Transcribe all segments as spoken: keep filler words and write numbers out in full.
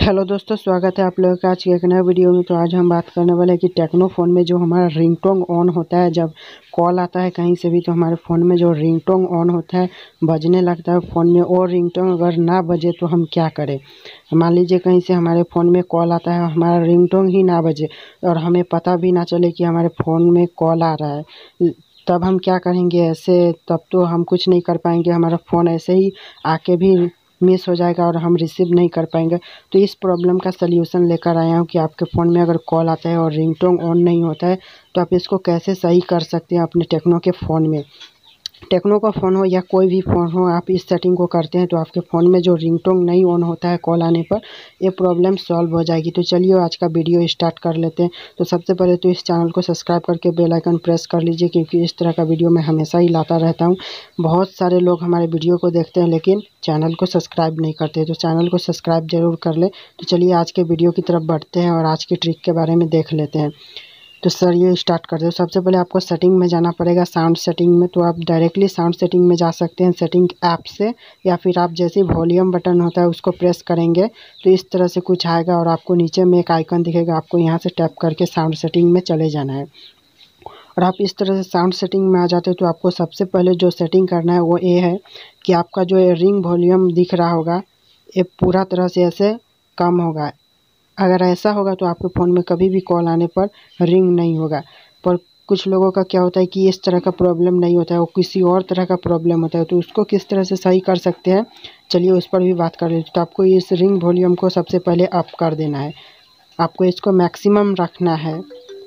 Hello दोस्तों, स्वागत है आप लोगों का आज के एक नए वीडियो में। तो आज हम बात करने वाले हैं कि टेक्नो फ़ोन में जो हमारा रिंगटोन ऑन होता है, जब कॉल आता है कहीं से भी तो हमारे फ़ोन में जो रिंगटोन ऑन होता है, बजने लगता है फ़ोन में। और रिंगटोन अगर ना बजे तो हम क्या करें। मान लीजिए कहीं से हमारे फ़ोन में कॉल आता है, हमारा रिंगटोन ही ना बजे और हमें पता भी ना चले कि हमारे फ़ोन में कॉल आ रहा है, तब हम क्या करेंगे। ऐसे तब तो हम कुछ नहीं कर पाएंगे, हमारा फ़ोन ऐसे ही आके भी मिस हो जाएगा और हम रिसीव नहीं कर पाएंगे। तो इस प्रॉब्लम का सल्यूशन लेकर आया हूँ कि आपके फ़ोन में अगर कॉल आता है और रिंगटोन ऑन नहीं होता है तो आप इसको कैसे सही कर सकते हैं अपने टेक्नो के फ़ोन में। टेक्नो का फ़ोन हो या कोई भी फ़ोन हो, आप इस सेटिंग को करते हैं तो आपके फ़ोन में जो रिंगटोन नहीं ऑन होता है कॉल आने पर, ये प्रॉब्लम सॉल्व हो जाएगी। तो चलिए आज का वीडियो स्टार्ट कर लेते हैं। तो सबसे पहले तो इस चैनल को सब्सक्राइब करके बेल आइकन प्रेस कर लीजिए, क्योंकि इस तरह का वीडियो मैं हमेशा ही लाता रहता हूँ। बहुत सारे लोग हमारे वीडियो को देखते हैं लेकिन चैनल को सब्सक्राइब नहीं करते, तो चैनल को सब्सक्राइब ज़रूर कर ले। तो चलिए आज के वीडियो की तरफ बढ़ते हैं और आज की ट्रिक के बारे में देख लेते हैं। तो सर ये स्टार्ट करते हैं। सबसे पहले आपको सेटिंग में जाना पड़ेगा, साउंड सेटिंग में। तो आप डायरेक्टली साउंड सेटिंग में जा सकते हैं सेटिंग ऐप से, या फिर आप जैसे वॉल्यूम बटन होता है उसको प्रेस करेंगे तो इस तरह से कुछ आएगा और आपको नीचे में एक आइकन दिखेगा, आपको यहाँ से टैप करके साउंड सेटिंग में चले जाना है। और आप इस तरह से साउंड सेटिंग में आ जाते हैं तो आपको सबसे पहले जो सेटिंग करना है वो ये है कि आपका जो रिंग वॉल्यूम दिख रहा होगा ये पूरा तरह से ऐसे कम होगा। अगर ऐसा होगा तो आपके फ़ोन में कभी भी कॉल आने पर रिंग नहीं होगा। पर कुछ लोगों का क्या होता है कि इस तरह का प्रॉब्लम नहीं होता है, वो किसी और तरह का प्रॉब्लम होता है। तो उसको किस तरह से सही कर सकते हैं, चलिए उस पर भी बात कर लेते हैं। तो आपको इस रिंग वॉल्यूम को सबसे पहले अप कर देना है, आपको इसको मैक्सिमम रखना है।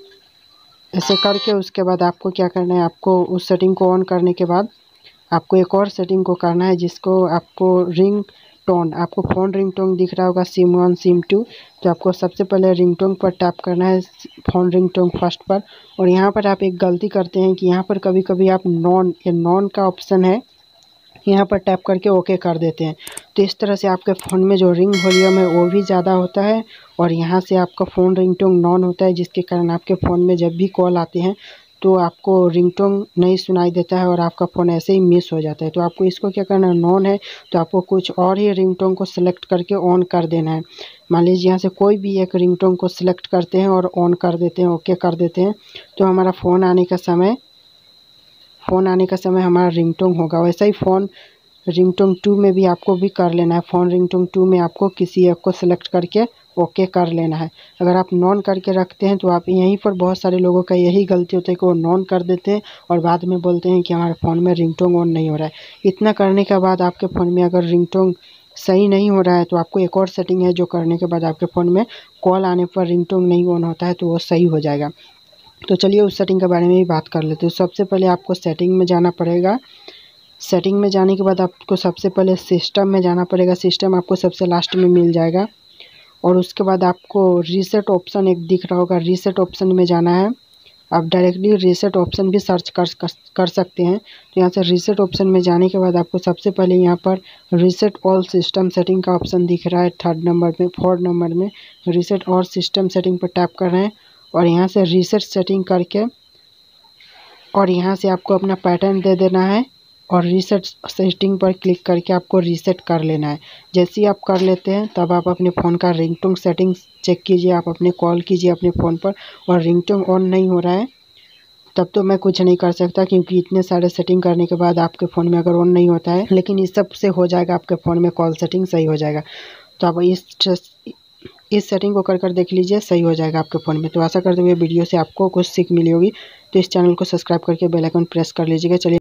ऐसे करके उसके बाद आपको क्या करना है, आपको उस सेटिंग को ऑन करने के बाद आपको एक और सेटिंग को करना है, जिसको आपको रिंग टोन, आपको फ़ोन रिंगटोन दिख रहा होगा सिम वन सिम टू। तो आपको सबसे पहले रिंगटोन पर टैप करना है, फ़ोन रिंगटोन फर्स्ट पर। और यहाँ पर आप एक गलती करते हैं कि यहाँ पर कभी कभी आप नॉन, ये नॉन का ऑप्शन है, यहाँ पर टैप करके ओके कर देते हैं। तो इस तरह से आपके फ़ोन में जो रिंग वॉल्यूम है वो भी ज़्यादा होता है और यहाँ से आपका फ़ोन रिंगटोन नॉन होता है, जिसके कारण आपके फ़ोन में जब भी कॉल आते हैं तो आपको रिंगटोन नहीं सुनाई देता है और आपका फ़ोन ऐसे ही मिस हो जाता है। तो आपको इसको क्या करना है, नॉन है तो आपको कुछ और ही रिंगटोन को सिलेक्ट करके ऑन कर देना है। मान लीजिए यहाँ से कोई भी एक रिंगटोन को सिलेक्ट करते हैं और ऑन कर देते हैं, ओके कर देते हैं, तो हमारा फ़ोन आने का समय फ़ोन आने का समय हमारा रिंगटोन होगा। वैसा ही फ़ोन रिंगटोन टू में भी आपको भी कर लेना है। फ़ोन रिंगटोन टू में आपको किसी एक को सिलेक्ट करके ओके कर लेना है। अगर आप नॉन करके रखते हैं तो आप यहीं पर बहुत सारे लोगों का यही गलती होता है कि वो नॉन कर देते हैं और बाद में बोलते हैं कि हमारे फ़ोन में रिंगटोन ऑन नहीं हो रहा है। इतना करने के बाद आपके फ़ोन में अगर रिंगटोन सही नहीं हो रहा है तो आपको एक और सेटिंग है जो करने के बाद आपके फ़ोन में कॉल आने पर रिंगटोन नहीं ऑन होता है तो वो सही हो जाएगा। तो चलिए उस सेटिंग के बारे में भी बात कर लेते हैं। सबसे पहले आपको सेटिंग में जाना पड़ेगा। सेटिंग में जाने के बाद आपको सबसे पहले सिस्टम में जाना पड़ेगा। सिस्टम आपको सबसे लास्ट में मिल जाएगा और उसके बाद आपको रीसेट ऑप्शन एक दिख रहा होगा, रीसेट ऑप्शन में जाना है। आप डायरेक्टली रीसेट ऑप्शन भी सर्च कर कर, कर सकते हैं। तो यहाँ से रीसेट ऑप्शन में जाने के बाद आपको सबसे पहले यहाँ पर रीसेट ऑल सिस्टम सेटिंग का ऑप्शन दिख रहा है थर्ड नंबर में, फोर्थ नंबर में रीसेट ऑल सिस्टम सेटिंग पर टैप कर रहे हैं और यहाँ से रीसेट सेटिंग करके और यहाँ से आपको अपना पैटर्न दे देना है और रीसेट सेटिंग पर क्लिक करके आपको रीसेट कर लेना है। जैसे ही आप कर लेते हैं तब आप अपने फ़ोन का रिंगटोन सेटिंग्स चेक कीजिए, आप अपने कॉल कीजिए अपने फ़ोन पर और रिंगटोन ऑन नहीं हो रहा है तब तो मैं कुछ नहीं कर सकता, क्योंकि इतने सारे सेटिंग करने के बाद आपके फ़ोन में अगर ऑन नहीं होता है, लेकिन इस सब से हो जाएगा, आपके फ़ोन में कॉल सेटिंग सही हो जाएगा। तो आप इस इस सेटिंग को कर कर देख लीजिए, सही हो जाएगा आपके फ़ोन में। तो आशा करते हुए वीडियो से आपको कुछ सीख मिली होगी। तो इस चैनल को सब्सक्राइब करके बेल आइकन प्रेस कर लीजिएगा। चलिए